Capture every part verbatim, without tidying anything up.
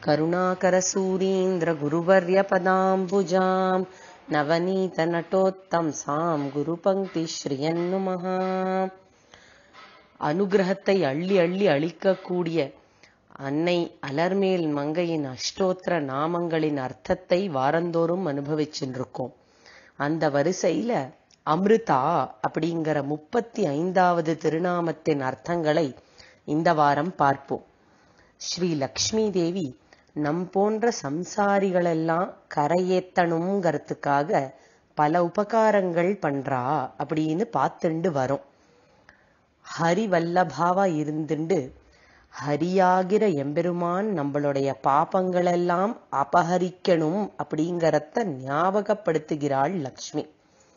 கருணாகரசூரீந்திர குருவர்ய பதாம்புஜாம் நவநீத நட்டோத்தம்சாம் குரு பங்கி ஸ்ரீயன்னுமஹா. அனுகிரகத்தை அள்ளி அள்ளி அளிக்கக்கூடிய அன்னை அலர்மேல் மங்கையின் அஷ்டோத்திர நாமங்களின் அர்த்தத்தை வாரந்தோறும் அனுபவிச்சுருக்கோம். அந்த வரிசையில அம்ருதா அப்படிங்கிற முப்பத்தி ஐந்தாவது திருநாமத்தின் அர்த்தங்களை இந்த வாரம் பார்ப்போம். ஸ்ரீ லக்ஷ்மி தேவி நம் போன்ற சம்சாரிகளெல்லாம் கரையேத்தணுங்கிறதுக்காக பல உபகாரங்கள் பண்றா அப்படின்னு பார்த்துண்டு வரோம். ஹரி வல்லபாவா இருந்துண்டு ஹரியாகிற எம்பெருமான் நம்மளுடைய பாபங்களெல்லாம் அபகரிக்கணும் அப்படிங்கறத ஞாபகப்படுத்துகிறாள் லக்ஷ்மி.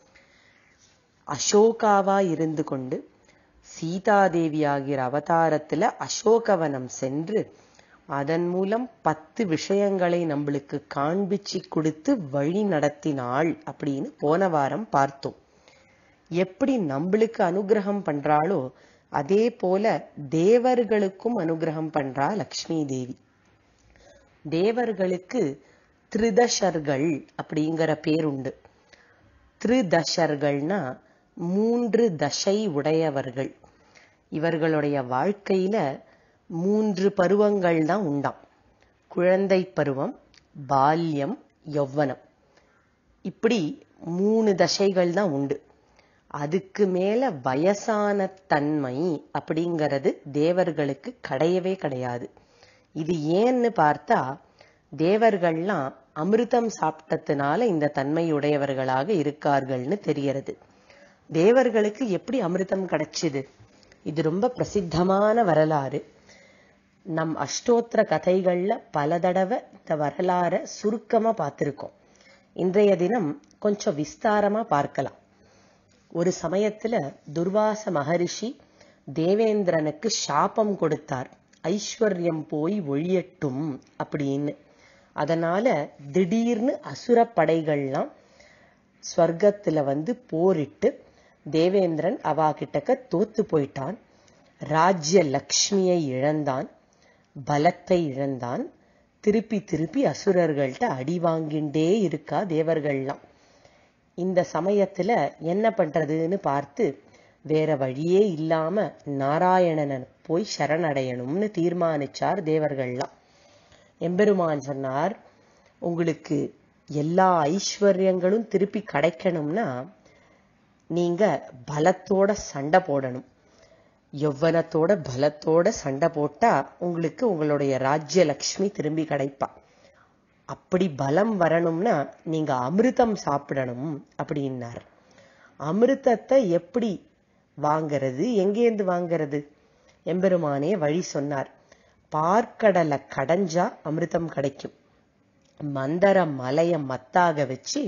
அசோகாவா இருந்து கொண்டு சீதாதேவி ஆகிற அவதாரத்துல அசோகவனம் சென்று அதன் மூலம் பத்து விஷயங்களை நம்மளுக்கு காண்பிச்சு கொடுத்து வழி நடத்தினாள் அப்படின்னு போன வாரம் பார்த்தோம். எப்படி நம்மளுக்கு அனுகிரகம் பண்றாளோ அதே போல தேவர்களுக்கும் அனுகிரகம் பண்றா லக்ஷ்மி தேவி. தேவர்களுக்கு திரிதசர்கள் அப்படிங்கிற பேருண்டு. திரிதசர்கள்னா மூன்று தசை உடையவர்கள். இவர்களுடைய வாழ்க்கையில மூன்று பருவங்கள் தான் உண்டாம். குழந்தை பருவம், பால்யம், யௌவனம், இப்படி மூணு தசைகள் தான் உண்டு. அதுக்கு மேல வயசான தன்மை அப்படிங்கிறது தேவர்களுக்கு கிடையவே கிடையாது. இது ஏன்னு பார்த்தா தேவர்கள்லாம் அமிர்தம் சாப்பிட்டதுனால இந்த தன்மையுடையவர்களாக இருக்கார்கள்னு தெரியறது. தேவர்களுக்கு எப்படி அமிர்தம் கிடைச்சது? இது ரொம்ப பிரசித்தமான வரலாறு. நம் அஷ்டோத்திர கதைகள்ல பல தடவை இந்த வரலாற சுருக்கமா பார்த்திருக்கோம். இன்றைய தினம் கொஞ்சம் விஸ்தாரமா பார்க்கலாம். ஒரு சமயத்துல துர்வாச மகரிஷி தேவேந்திரனுக்கு சாபம் கொடுத்தார், ஐஸ்வர்யம் போய் ஒழியட்டும் அப்படின்னு. அதனால திடீர்னு அசுர படைகள்லாம் ஸ்வர்க்கத்துல வந்து போரிட்டு தேவேந்திரன் அவா கிட்டக்க தோத்து போயிட்டான். ராஜ்ய லக்ஷ்மியை இழந்தான், பலத்தை இழந்தான். திருப்பி திருப்பி அசுரர்கள்ட்ட அடி வாங்கிண்டே இருக்கா தேவர்கள்லாம். இந்த சமயத்துல என்ன பண்றதுன்னு பார்த்து வேற வழியே இல்லாம நாராயணனை போய் சரணடையணும்னு தீர்மானிச்சார் தேவர்கள்லாம். எம்பெருமான் சொன்னார், உங்களுக்கு எல்லா ஐஸ்வர்யங்களும் திருப்பி கிடைக்கணும்னா நீங்க பலத்தோட சண்டை போடணும். யௌவனத்தோட பலத்தோட சண்டை போட்டா உங்களுக்கு உங்களுடைய ராஜ்ய லக்ஷ்மி திரும்பி கிடைப்பா. அப்படி பலம் வரணும்னா நீங்க அமிர்தம் சாப்பிடணும் அப்படின்னார். அமிர்தத்தை எப்படி வாங்கிறது, எங்கேருந்து வாங்கிறது? எம்பெருமானே வழி சொன்னார். பார்க்கடலை கடைஞ்சா அமிர்தம் கிடைக்கும். மந்தர மலைய மத்தாக வச்சு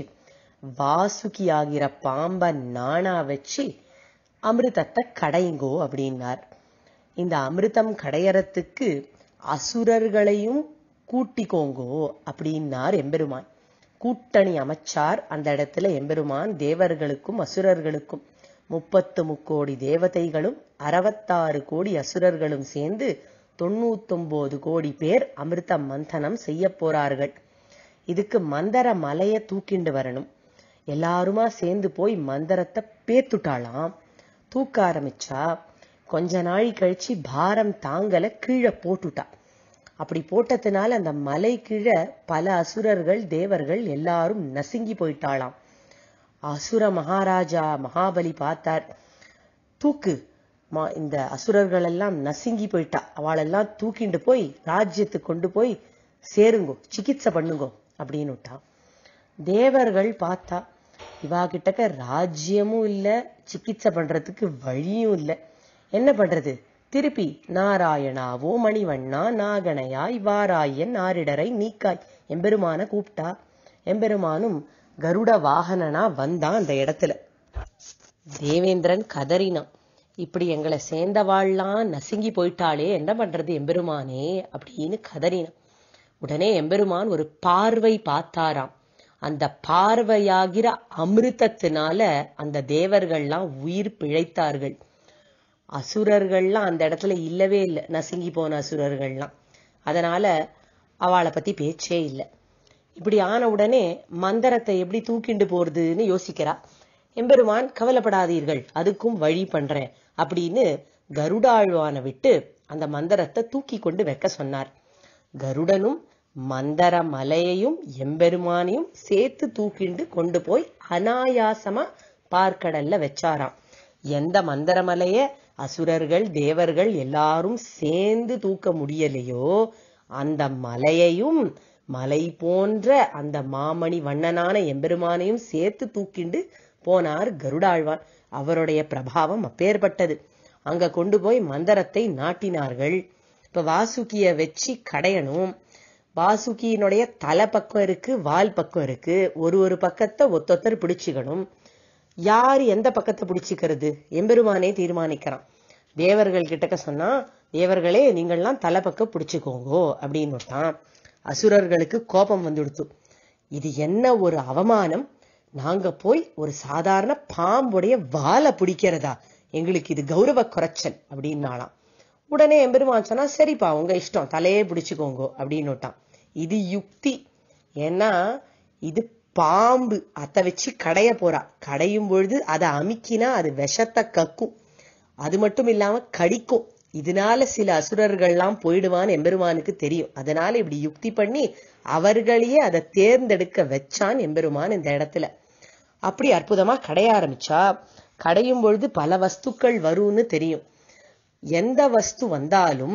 வாசுகி ஆகிற பாம்ப நாணா வச்சு அமிர்தத்தை கடைங்கோ அப்படின்னார். இந்த அமிர்தம் கடையறதுக்கு அசுரர்களையும் கூட்டிக்கோங்கோ அப்படின்னார் எம்பெருமான். கூட்டணி அமைச்சார் அந்த இடத்துல எம்பெருமான். தேவர்களுக்கும் அசுரர்களுக்கும் முப்பத்து முக்கோடி தேவதைகளும் அறுபத்தாறு கோடி அசுரர்களும் சேர்ந்து தொண்ணூத்தொன்பது கோடி பேர் அமிர்த மந்தனம் செய்ய போறார்கள். இதுக்கு மந்தர மலைய தூக்கிண்டு வரணும். எல்லாருமா சேர்ந்து போய் மந்தரத்தை பேத்துட்டாளாம். தூக்க ஆரம்பிச்சா கொஞ்ச நாள் கழிச்சு பாரம் தாங்கல, கீழே போட்டுட்டா. அப்படி போட்டதுனால அந்த மலை கீழே பல அசுரர்கள் தேவர்கள் எல்லாரும் நசுங்கி போயிட்டாளாம். அசுர மகாராஜா மகாபலி பார்த்தார், தூக்கு, இந்த அசுரர்கள் எல்லாம் நசுங்கி போயிட்டா, அவளெல்லாம் தூக்கிண்டு போய் ராஜ்யத்துக்கு கொண்டு போய் சேருங்கோ, சிகிச்சை பண்ணுங்கோ அப்படின்னு விட்டா. தேவர்கள் பார்த்தா இவா கிட்டக்க ராஜ்யமும் இல்ல, சிகிச்சை பண்றதுக்கு வழியும் இல்லை. என்ன பண்றது? திருப்பி நாராயணாவோ மணிவண்ணா நாகனையாய் வாராயன் ஆரிடரை நீக்காய் எம்பெருமான கூப்பிட்டா. எம்பெருமானும் கருட வாகனனா வந்தான் அந்த இடத்துல. தேவேந்திரன் கதறினான், இப்படி எங்களை சேர்ந்தவாள்லாம் நசுங்கி போயிட்டாளே, என்ன பண்றது எம்பெருமானே அப்படின்னு கதறினான். உடனே எம்பெருமான் ஒரு பார்வை பார்த்தாராம். அந்த பார்வையாகிற அமிர்தத்தினால அந்த தேவர்கள்லாம் உயிர் பிழைத்தார்கள். அசுரர்கள்லாம் அந்த இடத்துல இல்லவே இல்லை, நசுங்கி போன அசுரர்கள்லாம். அதனால அவளை பத்தி பேச்சே இல்லை. இப்படி ஆன உடனே மந்திரத்தை எப்படி தூக்கிண்டு போறதுன்னு யோசிக்கிறா. எம்பெருமான் கவலைப்படாதீர்கள், அதுக்கும் வழி பண்றேன் அப்படின்னு கருடாழ்வானை விட்டு அந்த மந்திரத்தை தூக்கி கொண்டு வைக்க சொன்னார். கருடனும் மந்திர மலையையும் எம்பெருமானையும் சேர்த்து தூக்கிண்டு கொண்டு போய் அனாயாசமா பார்க்கடல்ல வச்சாராம். எந்த மந்திரமலைய அசுரர்கள் தேவர்கள் எல்லாரும் சேர்ந்து தூக்க முடியலையோ அந்த மலையையும் மலை போன்ற அந்த மாமணி வண்ணனான எம்பெருமானையும் சேர்த்து தூக்கிண்டு போனார் கருடாழ்வான். அவருடைய பிரபாவம் அப்பேற்பட்டது. அங்க கொண்டு போய் மந்திரத்தை நாட்டினார்கள். இப்ப வாசுகிய வச்சு கடையணும். வாசுகியினுடைய தலை பக்கம் இருக்கு, வால் பக்கம் இருக்கு. ஒரு ஒரு பக்கத்தை ஒத்தொத்தர் பிடிச்சுக்கணும். யாரு எந்த பக்கத்தை பிடிச்சிக்கிறது எம்பெருமானே தீர்மானிக்கிறான். தேவர்கள் கிட்டக்க சொன்னா, தேவர்களே நீங்கள்லாம் தலை பக்கம் பிடிச்சுக்கோங்கோ அப்படின்னு விட்டான். அசுரர்களுக்கு கோபம் வந்துடுத்து. இது என்ன ஒரு அவமானம், நாங்க போய் ஒரு சாதாரண பாம்புடைய வாலை பிடிக்கிறதா, எங்களுக்கு இது கௌரவ குறைச்சல் அப்படின்னாலாம். உடனே எம்பெருமான் சொன்னா, சரிப்பா உங்க இஷ்டம், தலையே பிடிச்சுக்கோங்க அப்படின்னு விட்டான். இது யுக்தி. ஏன்னா இது பாம்பு, அத்தை வச்சு கடைய போறா. கடையும் பொழுது அதை அமிக்கினா அது விஷத்தை கக்கும், அது மட்டும் இல்லாம கடிக்கும். இதனால சில அசுரர்கள்லாம் போயிடுவான்னு எம்பெருமானுக்கு தெரியும். அதனால இப்படி யுக்தி பண்ணி அவர்களையே அதை தேர்ந்தெடுக்க வச்சான் எம்பெருமான் இந்த இடத்துல. அப்படி அற்புதமா கடைய ஆரம்பிச்சா. கடையும் பொழுது பல வஸ்துக்கள் வரும்னு தெரியும். எந்த வஸ்து வந்தாலும்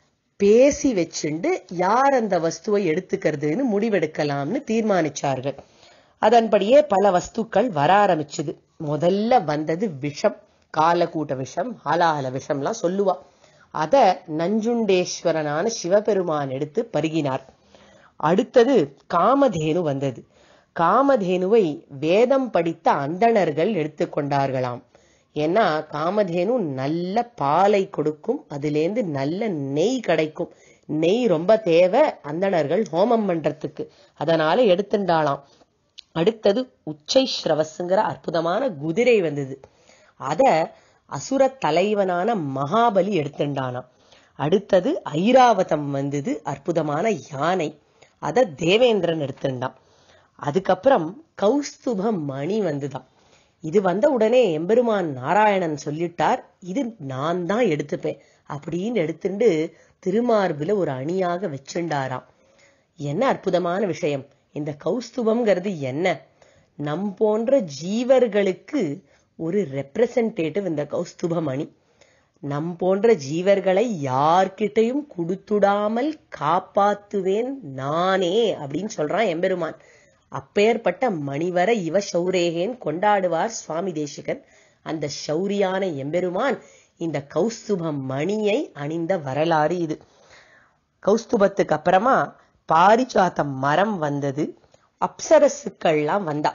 பேசி வச்சுண்டு யார் அந்த வஸ்துவை எடுத்துக்கிறதுன்னு முடிவெடுக்கலாம்னு தீர்மானிச்சார்கள். அதன்படியே பல வஸ்துக்கள் வர ஆரம்பிச்சது. முதல்ல வந்தது விஷம், காலக்கூட்ட விஷம், ஆலாஹல விஷம்லாம் சொல்லுவா. அத நஞ்சுண்டேஸ்வரனான சிவபெருமான் எடுத்து பருகினார். அடுத்தது காமதேனு வந்தது. காமதேனுவை வேதம் படித்த அந்தணர்கள் எடுத்துக்கொண்டார்களாம். ஏன்னா காமதேனு நல்ல பாலை கொடுக்கும், அதிலேந்து நல்ல நெய் கிடைக்கும். நெய் ரொம்ப தேவை அந்தணர்கள் ஹோமம் பண்றதுக்கு, அதனால எடுத்துட்டாளாம். அடுத்தது உச்சை ஸ்ரவஸ்ங்கிற அற்புதமான குதிரை வந்தது. அத அசுர தலைவனான மகாபலி எடுத்துட்டானாம். அடுத்தது ஐராவதம் வந்தது, அற்புதமான யானை. அத தேவேந்திரன் எடுத்துட்டான். அதுக்கப்புறம் கௌஸ்துப மணி வந்துதான். இது வந்த உடனே எம்பெருமான் நாராயணன் சொல்லிட்டார், இது நான் தான் எடுத்துப்பேன் அப்படின்னு எடுத்துட்டு திருமார்புல ஒரு அணியாக வச்சுண்டாராம். என்ன அற்புதமான விஷயம்! இந்த கௌஸ்துபம்ங்கிறது என்ன? நம் போன்ற ஜீவர்களுக்கு ஒரு ரெப்ரசன்டேட்டிவ் இந்த கௌஸ்துப மணி. நம் போன்ற ஜீவர்களை யார்கிட்டையும் கொடுத்துடாமல் காப்பாத்துவேன் நானே அப்படின்னு சொல்றான் எம்பெருமான். அப்பேற்பட்ட மணிவர இவ சௌரேகேன் கொண்டாடுவார் சுவாமி தேசிகன். அந்த சௌரியான எம்பெருமான் இந்த கௌஸ்துப மணியை அணிந்த வரலாறு இது. கௌஸ்துபத்துக்கு அப்புறமா பாரிஜாத மரம் வந்தது. அப்சரசுக்கள்லாம் வந்தா.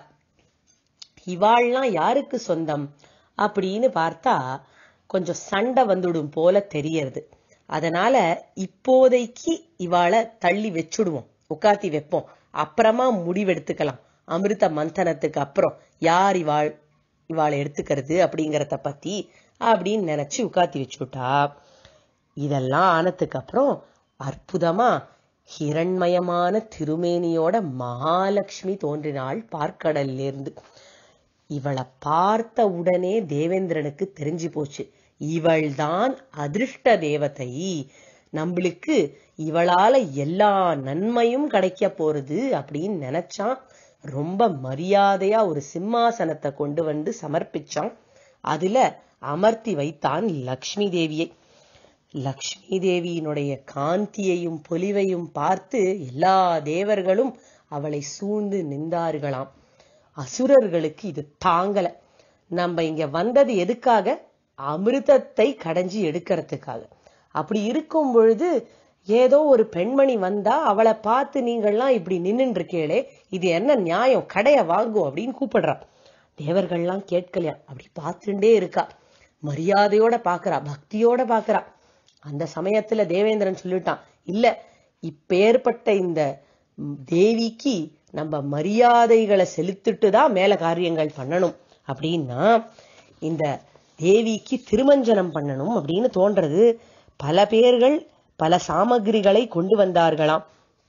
இவாள்லாம் யாருக்கு சொந்தம் அப்படின்னு பார்த்தா கொஞ்சம் சண்டை வந்துடும் போல தெரியறது. அதனால இப்போதைக்கு இவாளை தள்ளி வச்சுடுவோம், உட்காத்தி வைப்போம், அப்புறமா முடிவெடுத்துக்கலாம். அமிர்த மந்தனத்துக்கு அப்புறம் யார் இவாள் இவாளை எடுத்துக்கிறது அப்படிங்கறத பத்தி அப்படின்னு நினைச்சு உட்காத்தி வச்சுட்டா. இதெல்லாம் ஆனதுக்கு அப்புறம் அற்புதமா ஹிரண்மயமான திருமேனியோட மகாலட்சுமி தோன்றினாள் பார்க்கடல்ல இருந்து. இவளை பார்த்த உடனே தேவேந்திரனுக்கு தெரிஞ்சு போச்சு, இவள்தான் அதிர்ஷ்ட தேவதை, நம்மளுக்கு இவளால எல்லா நன்மையும் கிடைக்க போறது அப்படின்னு நினைச்சான். ரொம்ப மரியாதையா ஒரு சிம்மாசனத்தை கொண்டு வந்து சமர்ப்பிச்சான். அதுல அமர்த்தி வைத்தான் லக்ஷ்மி தேவியை. லக்ஷ்மி தேவியினுடைய காந்தியையும் பொலிவையும் பார்த்து எல்லா தேவர்களும் அவளை சூழ்ந்து நின்றார்களாம். அசுரர்களுக்கு இது தாங்கல. நம்ம இங்க வந்தது எதுக்காக? அமிர்தத்தை கடைஞ்சி எடுக்கிறதுக்காக. அப்படி இருக்கும் பொழுது ஏதோ ஒரு பெண்மணி வந்தா அவளை பார்த்து நீங்கள்லாம் இப்படி நின்னு இருக்கீங்களே, இது என்ன நியாயம், கடைய வாங்கும் அப்படின்னு கூப்பிடுறா. தேவர்கள்லாம் கேட்கலையா, அப்படி பார்த்துட்டே இருக்கா, மரியாதையோட பாக்குறா, பக்தியோட பாக்குறா. அந்த சமயத்துல தேவேந்திரன் சொல்லிட்டான், இல்ல இப்பேற்பட்ட இந்த தேவிக்கு நம்ம மரியாதைகளை செலுத்திட்டு தான் மேல காரியங்கள் பண்ணணும் அப்படின்னா இந்த தேவிக்கு திருமஞ்சனம் பண்ணணும் அப்படின்னு தோன்றது. பல பேர்கள் பல சாமகிரிகளை கொண்டு வந்தார்களாம்.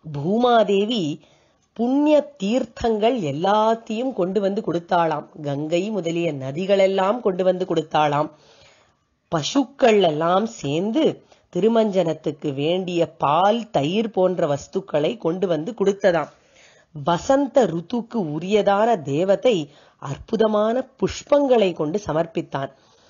பூமாதேவி புண்ணிய தீர்த்தங்கள் எல்லாத்தையும் கொண்டு வந்து கொடுத்தாளாம். கங்கை முதலிய நதிகள் எல்லாம் கொண்டு வந்து கொடுத்தாளாம். பசுக்கள் எல்லாம் சேர்ந்து திருமஞ்சனத்துக்கு வேண்டிய பால், தயிர் போன்ற வஸ்துக்களை கொண்டு வந்து கொடுத்ததாம். வசந்த ருத்துக்கு உரியதான தேவதை அற்புதமான புஷ்பங்களை கொண்டு சமர்ப்பித்தான்.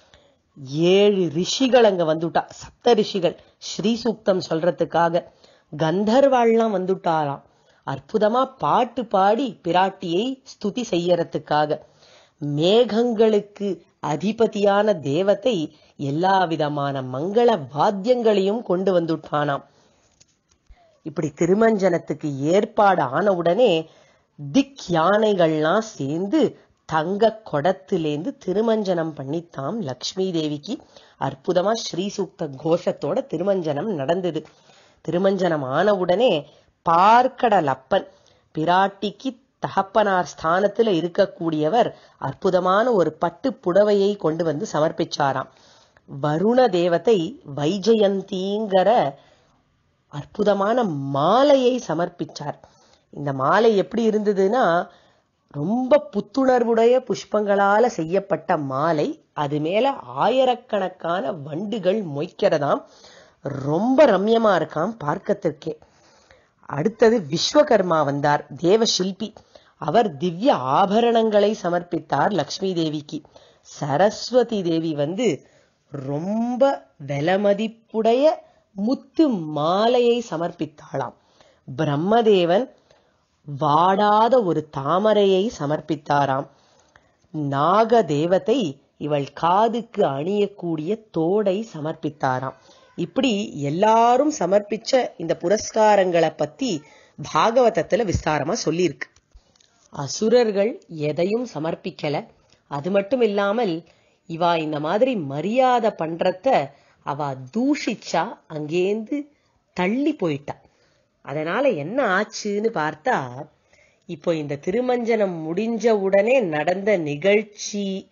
ஏழு ரிஷிகள் அங்க வந்துட்டா. சப்த ரிஷிகள் ஸ்ரீ சூக்தம் சொல்றதுக்காக. கந்தர்வாள்லாம் வந்துட்டாராம். அற்புதமா பாட்டு பாடி பிராட்டியை ஸ்துதி செய்யறதுக்காக. மேகங்களுக்கு அதிபதியான தேவதை எல்லா விதமான மங்கள வாத்தியங்களையும் கொண்டு வந்துட்டானாம். இப்படி திருமஞ்சனத்துக்கு ஏற்பாடு ஆன உடனே திக் யானைகள்லாம் சேர்ந்து தங்க கொடத்திலேந்து திருமஞ்சனம் பண்ணித்தாம் லக்ஷ்மி தேவிக்கு. அற்புதமா ஸ்ரீ சூக்த கோஷத்தோட திருமஞ்சனம் நடந்தது. திருமஞ்சனம் ஆன உடனே பார்க்கடல் அப்பன், பிராட்டிக்கு தகப்பனார் ஸ்தானத்துல இருக்கக்கூடியவர், அற்புதமான ஒரு பட்டு புடவையை கொண்டு வந்து சமர்ப்பிச்சாராம். வருண தேவதை வைஜயந்திங்கிற அற்புதமான மாலையை சமர்ப்பிச்சார். இந்த மாலை எப்படி இருந்ததுன்னா, ரொம்ப புத்துணர்வுடைய புஷ்பங்களால செய்யப்பட்ட மாலை. அது மேல ஆயிரக்கணக்கான வண்டுகள் மொய்க்கிறதாம். ரொம்ப ரம்யமா இருக்காம் பார்க்கத்திற்கே. அடுத்தது விஸ்வகர்மா வந்தார், தேவ சில்பி. அவர் திவ்ய ஆபரணங்களை சமர்ப்பித்தார் லக்ஷ்மி தேவிக்கு. சரஸ்வதி தேவி வந்து ரொம்ப விலமதிப்புடைய முத்து மாலையை சமர்ப்பித்தாளாம். பிரம்மதேவன் வாடாத ஒரு தாமரையை சமர்ப்பித்தாராம். நாக தேவதை இவள் காதுக்கு அணியக்கூடிய தோடை சமர்ப்பித்தாராம். இப்படி எல்லாரும் சமர்ப்பிச்ச இந்த புரஸ்காரங்களை பத்தி பாகவதத்துல விஸ்தாரமா சொல்லியிருக்கு. அசுரர்கள் எதையும் சமர்ப்பிக்கல. அது மட்டும் இல்லாமல் இவா இந்த மாதிரி மரியாதை பண்றத அவ தூஷிச்சா அங்கேந்து தள்ளி போயிட்டா. அதனால என்ன ஆச்சுன்னு பார்த்தா, இப்போ இந்த திருமஞ்சனம் முடிஞ்ச உடனே நடந்த நிகழ்ச்சியில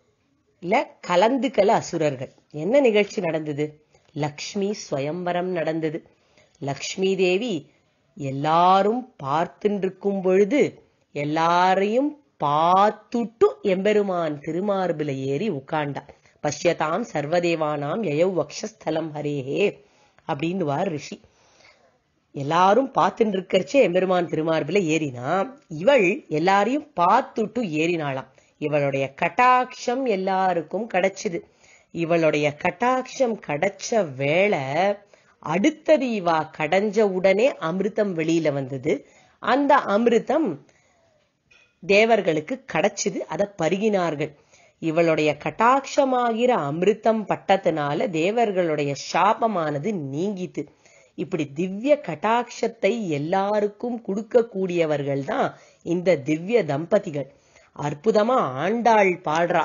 கலந்துக்கல அசுரர்கள். என்ன நிகழ்ச்சி நடந்தது? லக்ஷ்மி ஸ்வயம்பரம் நடந்தது. லக்ஷ்மி தேவி எல்லாரும் பார்த்துட்டு இருக்கும் பொழுது எல்லாரையும் பார்த்துட்டு எம்பெருமான் திருமார்பில ஏறி உட்காண்டா. பஷ்யதாம் சர்வதேவானாம் யயௌ வக்ஷஸ்தலம் ஹரேஹே அப்படின்னு வார் ரிஷி. எல்லாரும் பார்த்துட்டு இருக்கறச்சே எம்பெருமான் திருமார்பில ஏறினா, இவள் எல்லாரையும் பார்த்துட்டு ஏறினாளாம். இவளுடைய கட்டாட்சம் எல்லாருக்கும் கிடைச்சது. இவளுடைய கட்டாட்சம் கிடைச்ச வேளை அடுத்தது இவா கடைஞ்ச உடனே அமிர்தம் வெளியில வந்தது. அந்த அமிர்தம் தேவர்களுக்கு கிடைச்சது. அதை பருகினார்கள். இவளுடைய கட்டாட்சமாகிற அமிர்தம் பட்டத்தினால தேவர்களுடைய சாபமானது நீங்கித்து. இப்படி திவ்ய கட்டாட்சத்தை எல்லாருக்கும் கொடுக்க கூடியவர்கள் தான் இந்த திவ்ய தம்பதிகள். அற்புதமா ஆண்டாள் பாடுறா,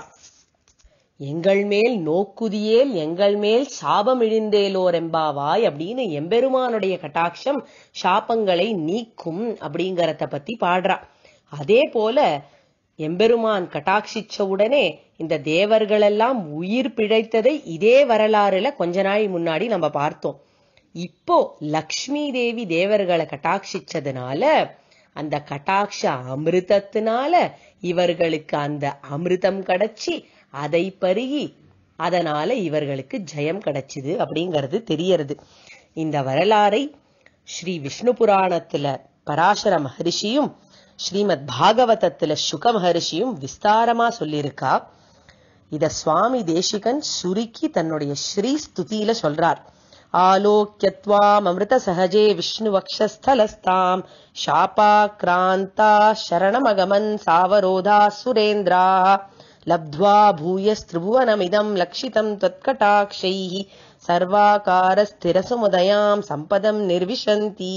எங்கள் மேல் நோக்குதியேல் எங்கள் மேல் சாபம் இழிந்தேலோர் எம்பாவாய் அப்படின்னு. எம்பெருமானுடைய கட்டாட்சம் சாபங்களை நீக்கும் அப்படிங்கறத பத்தி பாடுறா. அதே போல எம்பெருமான் கட்டாட்சிச்ச உடனே இந்த தேவர்கள் எல்லாம் உயிர் பிழைத்ததை இதே வரலாறுல கொஞ்ச நாள் முன்னாடி நம்ம பார்த்தோம். இப்போ லக்ஷ்மி தேவி தேவர்களை கட்டாட்சிச்சதுனால அந்த கட்டாட்ச அமிர்தத்தினால இவர்களுக்கு அந்த அமிர்தம் கிடைச்சி அதை பருகி அதனால இவர்களுக்கு ஜெயம் கிடைச்சது அப்படிங்கிறது தெரியறது. இந்த வரலாறை ஸ்ரீ விஷ்ணு புராணத்துல பராசர மகரிஷியும் ஸ்ரீமத் பாகவதத்துல சுக மகரிஷியும் விஸ்தாரமா சொல்லியிருக்கா. இத சுவாமி தேசிகன் சுருக்கி தன்னுடைய ஸ்ரீ ஸ்துதியில சொல்றார். ஆலோக்கியத்வாம் அமிர்த சஹஜே விஷ்ணு வக்ஷஸ்தலஸ்தாம் ஷாபாக்ராந்தா சரணமகமன் சாவரோதா சுரேந்திரா லப்த்வா பூயஸ்திரிபுவனமிதம் லக்ஷிதம் தத்கடாக்ஷைஹி சர்வாகாரஸ்திரசுமுதயாம் சம்பதம் நிர்விஷந்தி.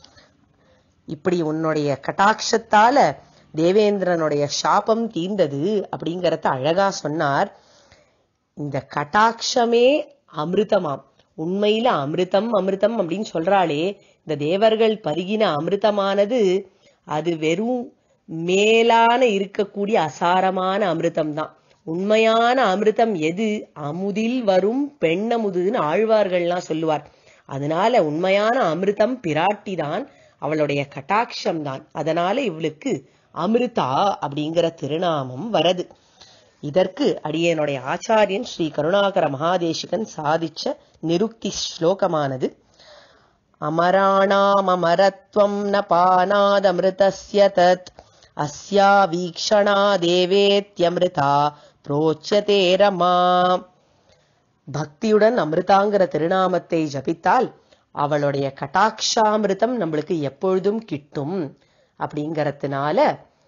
இப்படி உன்னுடைய கட்டாட்சத்தால தேவேந்திரனுடைய சாபம் தீர்ந்தது அப்படிங்கறத அழகா சொன்னார். இந்த கட்டாட்சமே அமிர்தமாம். உண்மையில அமிர்தம் அமிர்தம் அப்படின்னு சொல்றாளே, இந்த தேவர்கள் பருகின அமிர்தமானது அது வெறும் மேலான இருக்கக்கூடிய அசாரமான அமிர்தம் தான். உண்மையான அமிர்தம் எது? அமுதில் வரும் பெண்ணமுதுன்னு ஆழ்வார்கள்லாம் சொல்லுவார். அதனால உண்மையான அமிர்தம் பிராட்டி தான். அவளுடைய கட்டாட்சம் தான். அதனால இவளுக்கு அமிர்தா அப்படிங்கிற திருநாமம் வரது. இதற்கு அடியனுடைய ஆச்சாரியன் ஸ்ரீ கருணாகர மகாதேசிகன் சாதிச்ச நிருக்தி ஸ்லோகமானது. அமராணாம் அமரத்வம் ந பானாதமிருதஸ்ய தத் அஸ்யா வீக்ஷணா தேவேத்யமிருதா ப்ரோச்யதே ரமா. பக்தியுடன் அமிர்தாங்கிற திருநாமத்தை ஜபித்தால் அவளுடைய கட்டாட்சாமிருதம் நம்மளுக்கு எப்பொழுதும் கிட்டும். அப்படிங்கறதுனால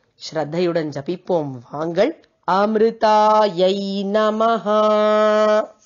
ஸ்ரத்தையுடன் ஜபிப்போம் வாங்கள். அம்ருதாயை நமஹ.